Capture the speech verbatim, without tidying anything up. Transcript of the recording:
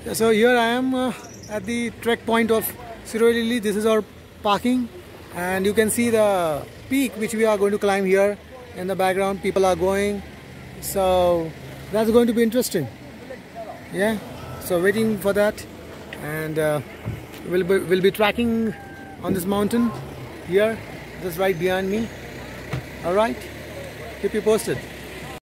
So here I am uh, at the trek point of Shirui. This is our parking, and you can see the peak which we are going to climb here. In the background, people are going, so that's going to be interesting. Yeah, so waiting for that, and uh, we'll be, we'll be tracking on this mountain here, just right behind me. All right, keep you posted.